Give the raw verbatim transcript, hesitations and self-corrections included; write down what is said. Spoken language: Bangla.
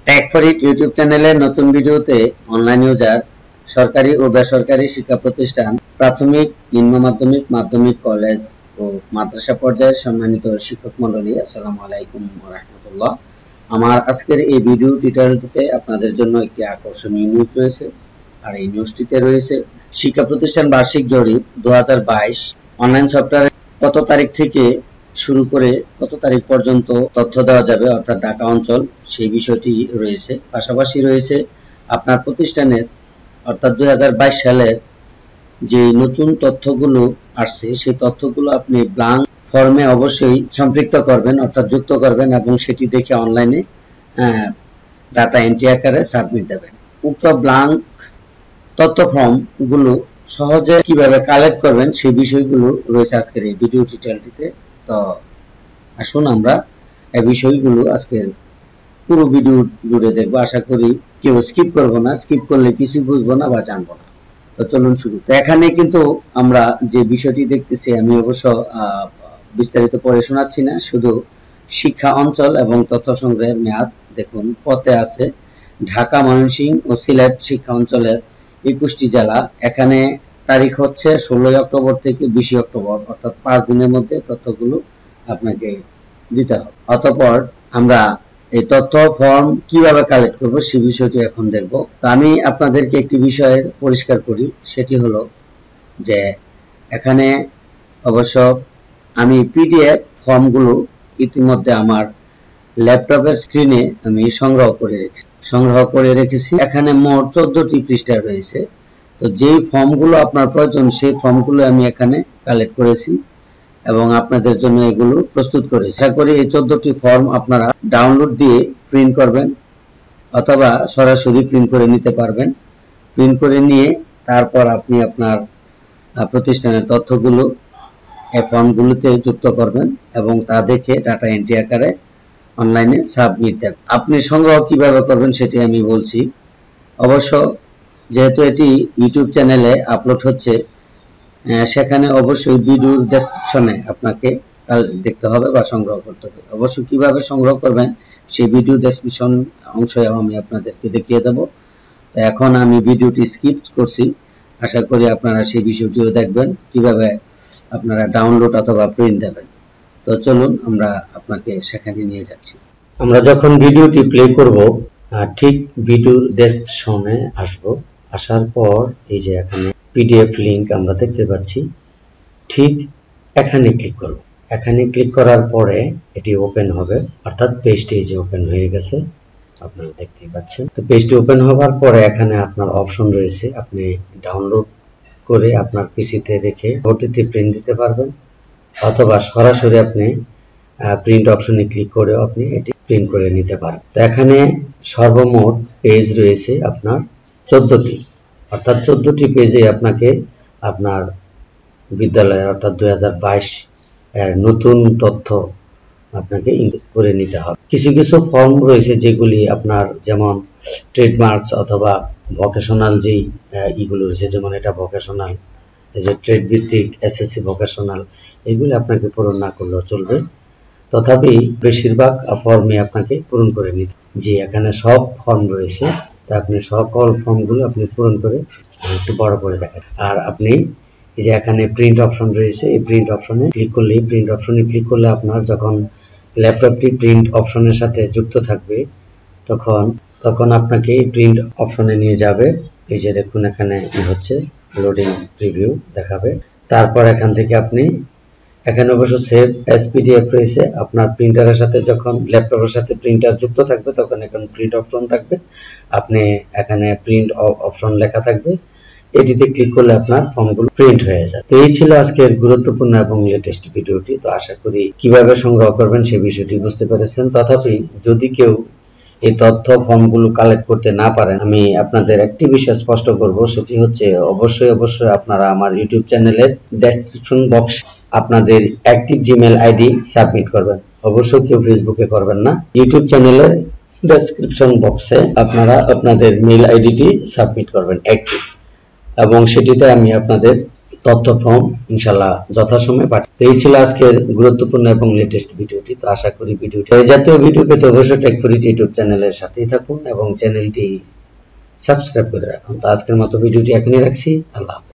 টেক ফর ইট ইউটিউব চ্যানেলের নতুন ভিডিওতে অনলাইন ইউজার সরকারি ও বেসরকারি শিক্ষা প্রতিষ্ঠান, প্রাথমিক, নিম্ন মাধ্যমিক, মাধ্যমিক, কলেজ ও মাদ্রাসা পর্যায়ের সম্মানিত শিক্ষক মণ্ডলী, আসসালামু আলাইকুম ওয়া রাহমাতুল্লাহ। আমার আজকের এই ভিডিও টিউটোরিয়ালটিতে আপনাদের জন্য একটি আকর্ষণীয় নিউজ রয়েছে। আর এই নিউজটিতে রয়েছে শিক্ষা প্রতিষ্ঠান বার্ষিক জরিপ দুই হাজার বাইশ, অনলাইন সফটওয়্যার কত তারিখ থেকে শুরু করে কত তারিখ পর্যন্ত তথ্য দেওয়া যাবে, অর্থাৎ ঢাকা অঞ্চল, সেই বিষয়টি রয়েছে। পাশাপাশি রয়েছে আপনার প্রতিষ্ঠানের অর্থাৎ দুই হাজার বাইশ সালের যে নতুন তথ্যগুলো আসছে সেই তথ্যগুলো আপনি ব্ল্যাঙ্ক ফর্মে অবশ্যই সম্পৃক্ত করবেন, অর্থাৎ যুক্ত করবেন এবং সেটি দেখে অনলাইনে ডাটা এন্ট্রি আকারে সাবমিট দেবেন। উক্ত ব্ল্যাঙ্ক তথ্য ফর্মগুলো সহজে কিভাবে কালেক্ট করবেন সেই বিষয়গুলো রয়েছে আজকের এই ভিডিও টিউটোরিয়ালটিতে। তো আসুন আমরা এই বিষয়গুলো আজকের পুরো ভিডিও জুড়ে দেখবো। আশা করি কেউ স্কিপ করবো না, স্কিপ করলে কিছু বুঝবো না বা জানবো না। তো চলুন শুরু। তো এখানে কিন্তু আমরা যে বিষয়টি দেখতেছি, আমি অবশ্য বিস্তারিত পড়ে শোনাচ্ছি না, শুধু শিক্ষা অঞ্চল এবং তথ্য সংগ্রহের মেয়াদ দেখুন। পথে আছে ঢাকা, ময়মনসিংহ ও সিলেট শিক্ষা অঞ্চলের একুশটি জেলা। এখানে তারিখ হচ্ছে ষোলোই অক্টোবর থেকে বিশে অক্টোবর, অর্থাৎ পাঁচ দিনের মধ্যে তথ্যগুলো আপনাকে দিতে হবে। অতঃপর আমরা এই তথ্য ফর্ম কিভাবে কালেক্ট করব সেই বিষয়টি এখন দেখব। তো আমি আপনাদেরকে একটি বিষয়ে পরিষ্কার করি, সেটি হলো যে এখানে অবশ্য আমি পিডিএফ ফর্মগুলো ইতিমধ্যে আমার ল্যাপটপের স্ক্রিনে আমি সংগ্রহ করে রেখেছি সংগ্রহ করে রেখেছি এখানে মোট চোদ্দটি পৃষ্ঠা রয়েছে। তো যেই ফর্মগুলো আপনার প্রয়োজন সেই ফর্মগুলো আমি এখানে কালেক্ট করেছি এবং আপনাদের জন্য এগুলো প্রস্তুত করেছি। আশা করি এই চোদ্দটি ফর্ম আপনারা ডাউনলোড দিয়ে প্রিন্ট করবেন অথবা সরাসরি প্রিন্ট করে নিতে পারবেন। প্রিন্ট করে নিয়ে তারপর আপনি আপনার প্রতিষ্ঠানের তথ্যগুলো এই ফর্মগুলোতে যুক্ত করবেন এবং তা দেখে ডাটা এন্ট্রি আকারে অনলাইনে সাবমিট দেবেন। আপনি সংগ্রহ কিভাবে করবেন সেটি আমি বলছি। অবশ্য যেহেতু এটি ইউটিউব চ্যানেলে আপলোড হচ্ছে, সেখানে অবশ্যই ভিডিওর ডেসক্রিপশনে আপনাকে দেখতে হবে বা সংগ্রহ করতে হবে। অবশ্য কিভাবে সংগ্রহ করবেন সেই ভিডিও ডেসক্রিপশন অংশে আমি আপনাদেরকে দেখিয়ে দেব। এখন আমি ভিডিওটি স্কিপ করছি, আশা করি আপনারা সেই বিষয়টিও দেখবেন কিভাবে আপনারা ডাউনলোড অথবা প্রিন্ট দেবেন। তো চলুন আমরা আপনাকে সেখানে নিয়ে যাচ্ছি। আমরা যখন ভিডিওটি প্লে করব ঠিক ভিডিওর ডেসক্রিপশনে আসব। আসার পর এই যে এখানে পিডিএফ লিংক আমরা দেখতে পাচ্ছি, ঠিক এখানে ক্লিক করব। এখানে ক্লিক করার পরে এটি ওপেন হবে, অর্থাৎ পেজটি যে ওপেন হয়ে গেছে আপনারা দেখতে পাচ্ছেন। তো পেজটি ওপেন হওয়ার পরে এখানে আপনার অপশন রয়েছে, আপনি ডাউনলোড করে আপনার পিসিতে রেখে পরবর্তীতে প্রিন্ট দিতে পারবেন অথবা সরাসরি আপনি প্রিন্ট অপশনে ক্লিক করে আপনি এটি প্রিন্ট করে নিতে পারেন। তো এখানে সর্বমোট পেজ রয়েছে আপনার চোদ্দটি, অর্থাৎ চোদ্দটি পেজে আপনাকে আপনার বিদ্যালয়ের অর্থাৎ দুই হাজার বাইশ এর নতুন তথ্য আপনাকে ইনপুট করে নিতে হবে। কিছু কিছু ফর্ম রয়েছে যেগুলি আপনার, যেমন ট্রেডমার্কস অথবা ভোকেশনাল যেই ইগুলো রয়েছে, যেমন এটা ভোকেশনাল, এই যে ট্রেড ভিত্তিক এসএসসি ভোকেশনাল, এগুলি আপনাকে পূরণ না করলেও চলবে। তথাপি বেশিরভাগ ফর্মে আপনাকে পূরণ করে নিতে, যে এখানে সব ফর্ম রয়েছে, তা আপনি সকল ফর্মগুলো আপনি পূরণ করে একটু বড় করে দেখেন। আর আপনি এই যে এখানে প্রিন্ট অপশন রয়েছে, এই প্রিন্ট অপশনে ক্লিক করলে প্রিন্ট অপশনে ক্লিক করলে আপনার যখন ল্যাপটপটি প্রিন্ট অপশনের সাথে যুক্ত থাকবে তখন তখন আপনাকে এই প্রিন্ট অপশনে নিয়ে যাবে। এই যে দেখুন এখানে কি হচ্ছে, লোডিং প্রিভিউ দেখাবে। তারপর এখান থেকে আপনি এখানে অবশ্য সেভ এস পিডিএফ রয়েছে। আপনার প্রিন্টারের সাথে যখন ল্যাপটপের সাথে প্রিন্টার যুক্ত থাকবে তখন এখানে প্রিন্ট অপশন থাকবে, আপনি এখানে প্রিন্ট অপশন লেখা থাকবে, এটিতে ক্লিক করলে আপনার ফর্মগুলো প্রিন্ট হয়ে যায়। তো এই ছিল আজকের গুরুত্বপূর্ণ এবং লেটেস্ট ভিডিওটি। তো আশা করি কিভাবে সংগ্রহ করবেন সেই বিষয়টি বুঝতে পেরেছেন। তথাপি যদি কেউ এই তথ্য ফর্মগুলো কালেক্ট করতে না পারেন, আমি আপনাদের একটি বিষয় স্পষ্ট করব, সেটি হচ্ছে অবশ্যই অবশ্যই আপনারা আমার ইউটিউব চ্যানেলের ডেসক্রিপশন বক্স আপনাদের অ্যাক্টিভ জিমেল আইডি সাবমিট করবেন। অবশ্যই কেউ ফেসবুকে করবেন না। ইউটিউব চ্যানেলের ডেসক্রিপশন বক্সে আপনারা আপনাদের মেল আইডিটি সাবমিট করবেন অ্যাক্টিভ, এবং সেটিতে আমি আপনাদের তথ্য ফর্ম ইনশাআল্লাহ যথাসময়ে পাঠাবো। এই ছিল আজকের গুরুত্বপূর্ণ এবং লেটেস্ট ভিডিওটি। তো আশা করি ভিডিওটি এই জাতীয় ভিডিও পেতে অবশ্যই টেক ফর ইট ইউটিউব চ্যানেলের সাথেই থাকুন এবং চ্যানেলটি সাবস্ক্রাইব করে রাখুন। তো আজকের মতো ভিডিওটি এখানেই রাখছি। আল্লাহ হাফেজ।